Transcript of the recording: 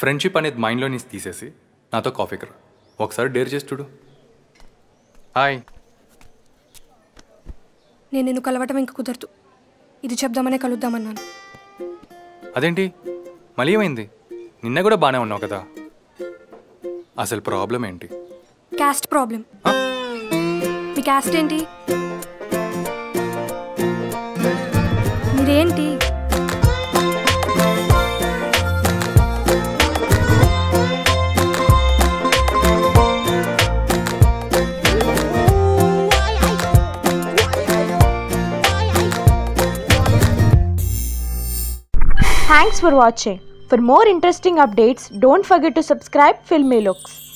Friendship అనేది మైండ్లో నుంచి తీసేసి నాతో కాఫీకి రా. ఒకసారి డేర్ చేసి చూడు. హాయ్. నేను నిన్ను కలవటం ఇంక కుదరదు. ఇది చెప్దామనే కలుద్దామన్నాను. అదేంటి మళ్ళీ ఏమైంది? నిన్న కూడా బాగానే ఉన్నావు కదా. అసలు ప్రాబ్లం ఏంటి? Caste problem. మీ క్యాస్ట్ ఏంటి? మీరేంటి? Thanks for watching. For more interesting updates, don't forget to subscribe Filmy Looks.